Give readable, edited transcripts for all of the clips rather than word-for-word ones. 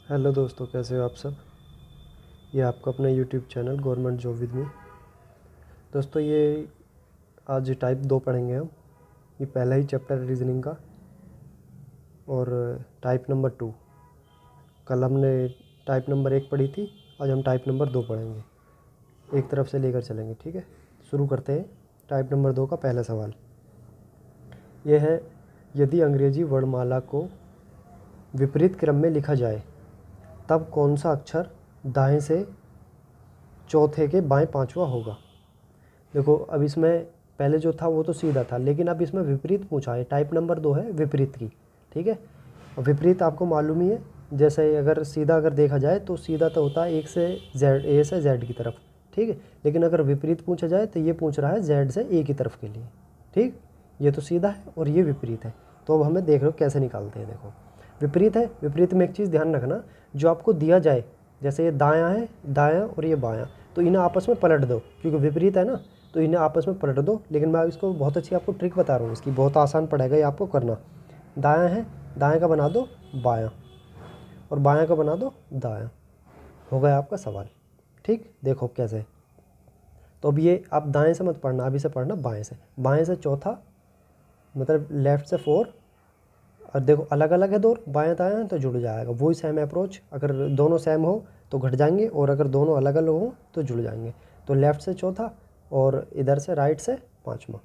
Hello दोस्तों, कैसे हो आप सब। ये आपका अपना YouTube channel government job with me. दोस्तों ये आज टाइप 2 पढ़ेंगे हम। ये पहला ही चैप्टर है रीजनिंग का और टाइप नंबर 2। कल हमने टाइप नंबर 1 पढ़ी थी, आज हम टाइप नंबर 2 पढ़ेंगे। एक तरफ से लेकर चलेंगे, ठीक है। शुरू करते हैं। टाइप नंबर 2 का पहला सवाल ये है, यदि अंग्रेजी वर्णमाला को विपरीत क्रम में लिखा जाए तब कौन सा अक्षर दाएं से चौथे के बाएं पांचवा होगा। देखो, अब इसमें पहले जो था वो तो सीधा था, लेकिन अब इसमें विपरीत पूछा है। टाइप नंबर 2 है विपरीत की, ठीक है। और विपरीत आपको मालूम ही है, जैसे अगर सीधा अगर देखा जाए तो सीधा तो होता है एक से जेड, ए से जेड की तरफ, ठीक है। लेकिन अगर विपरीत पूछा जाए तो ये पूछ रहा है जेड से ए की तरफ के लिए, ठीक। ये तो सीधा है और ये विपरीत है। तो अब हमें देख लो कैसे निकालते हैं। देखो, विपरीत है, विपरीत में एक चीज़ ध्यान रखना, जो आपको दिया जाए, जैसे ये दायां है, दायां और ये बायां, तो इन्हें आपस में पलट दो, क्योंकि विपरीत है ना, तो इन्हें आपस में पलट दो। लेकिन मैं इसको बहुत अच्छी आपको ट्रिक बता रहा हूँ, इसकी बहुत आसान पड़ेगा ये आपको करना। दायां है, दाएं का बना दो बायां, और बायां का बना दो दायां। हो गया आपका सवाल, ठीक। देखो कैसे। तो अब ये आप दाएं से मत पढ़ना, अभी से पढ़ना बाएं से। बाएं से चौथा मतलब लेफ्ट से 4, और देखो अलग अलग है दो, बायां दायां तो जुड़ जाएगा। वही सेम अप्रोच, अगर दोनों सेम हो तो घट जाएंगे, और अगर दोनों अलग अलग हो तो जुड़ जाएंगे। तो लेफ़्ट से चौथा और इधर से राइट से पाँचवा,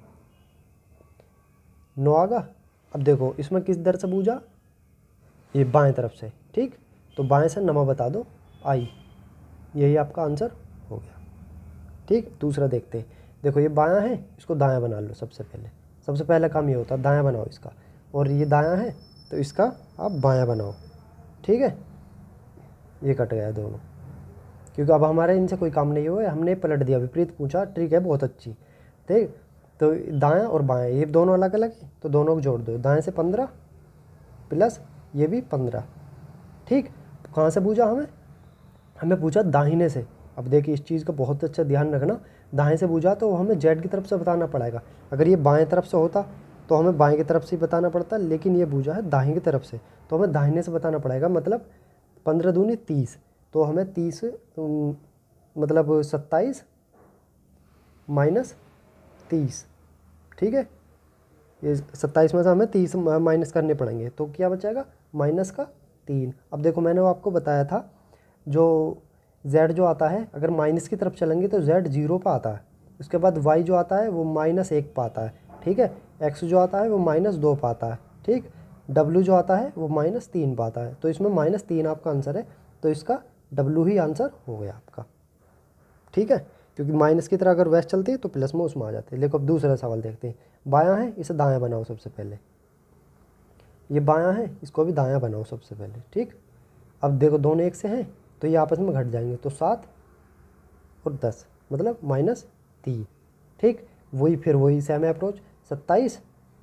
9 आगा। अब देखो इसमें किस दर से बूझा, ये बाएं तरफ से, ठीक। तो बाएं से नमा बता दो, आई। यही आपका आंसर हो गया, ठीक। दूसरा देखते हैं। देखो ये बायां है, इसको दायां बना लो। सबसे पहला काम ये होता है दायां बनाओ इसका, और ये दायां है तो इसका आप बायां बनाओ, ठीक है। ये कट गया दोनों, क्योंकि अब हमारे इनसे कोई काम नहीं हुआ, हमने पलट दिया। विपरीत पूछा, ट्रिक है बहुत अच्छी, ठीक। तो दायां और बायां ये दोनों अलग अलग है, तो दोनों को जोड़ दो। दाएं से 15 प्लस ये भी 15, ठीक। कहाँ से पूछा हमें पूछा दाहिने से। अब देखिए इस चीज़ का बहुत अच्छा ध्यान रखना, दाएं से पूछा तो हमें जेड की तरफ से बताना पड़ेगा। अगर ये बाएं तरफ से होता तो हमें बाएं की तरफ से बताना पड़ता, लेकिन ये पूछा है दाहिने की तरफ से, तो हमें दाहिने से बताना पड़ेगा। मतलब 15 दूनी 30, तो हमें 30 मतलब 27 माइनस 30, ठीक है। ये 27 में से हमें 30 माइनस करने पड़ेंगे, तो क्या बचेगा माइनस का 3। अब देखो मैंने वो आपको बताया था, जो z जो आता है अगर माइनस की तरफ चलेंगे तो z 0 पर आता है। उसके बाद y जो आता है वो -1 पर आता है, ठीक है। x जो आता है वो -2 पर आता है, ठीक। w जो आता है वो -3 पर आता है। तो इसमें -3 आपका आंसर है, तो इसका w ही आंसर हो गया आपका, ठीक है। क्योंकि माइनस की तरह अगर वैस चलती है तो प्लस में उसमें आ जाते हैं। देखो अब दूसरा सवाल देखते हैं। बायां है, इसे दायां बनाओ सबसे पहले। ये बायां है, इसको भी दायां बनाओ सबसे पहले, ठीक। अब देखो दोनों एक से हैं तो ये आपस में घट जाएंगे, तो 7 और 10 मतलब -3, ठीक। वही सेम अप्रोच, 27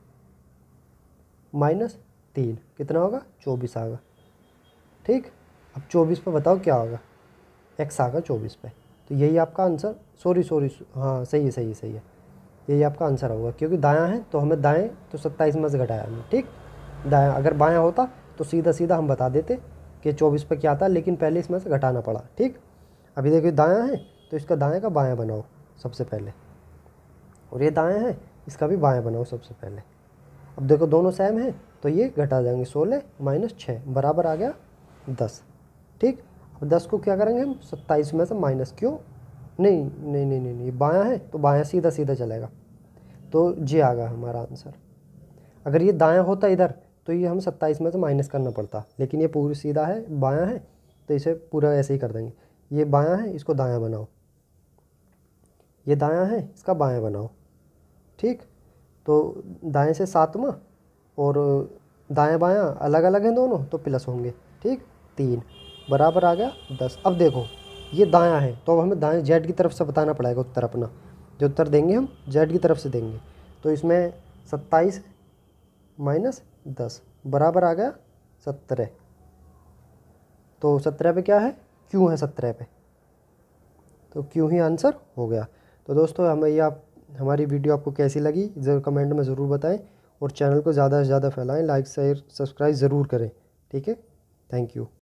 -3 कितना होगा 24 आएगा, ठीक। अब 24 पे बताओ क्या होगा, x आएगा 24 पे। तो यही आपका आंसर, सॉरी हाँ सही है। यही आपका आंसर होगा, क्योंकि दायां है तो हमें दाएं तो 27 में से घटाया हमने, ठीक। दायां अगर बायां होता तो सीधा हम बता देते कि 24 पे क्या आता, लेकिन पहले इसमें से घटाना पड़ा, ठीक। अभी देखिए दायां है तो इसका दाएं का बायां बनाओ सबसे पहले, और ये दायां है इसका भी बायां बनाओ सबसे पहले। अब देखो दोनों सेम है तो ये घटा जाएंगे, 16 - 6 बराबर आ गया 10, ठीक। अब 10 को क्या करेंगे हम, 27 में से माइनस, क्यों नहीं, बायां है तो बायां सीधा चलेगा, तो जे आ गया हमारा आंसर। अगर ये दायां होता इधर तो ये हम 27 में से माइनस करना पड़ता, लेकिन ये पूरी सीधा है, बायां है, तो इसे पूरा ऐसे ही कर देंगे। ये बायां है, इसको दायां बनाओ, ये दायां है, इसका बायां बनाओ, ठीक। तो दाएं से 7वां और दायां बायां अलग अलग हैं दोनों, तो प्लस होंगे, ठीक। 3 बराबर आ गया 10। अब देखो ये दायां है तो अब हमें दाएं जेड की तरफ से बताना पड़ेगा उत्तर अपना, जो उत्तर देंगे हम जेड की तरफ से देंगे। तो इसमें 27 - 10 बराबर आ गया 17। तो 17 पे क्या है, क्यों है 17 पे, तो क्यों ही आंसर हो गया। तो दोस्तों हमारी वीडियो आपको कैसी लगी ज़रूर कमेंट में ज़रूर बताएं, और चैनल को ज़्यादा से ज़्यादा फैलाएं, लाइक शेयर सब्सक्राइब ज़रूर करें, ठीक है। Thank you.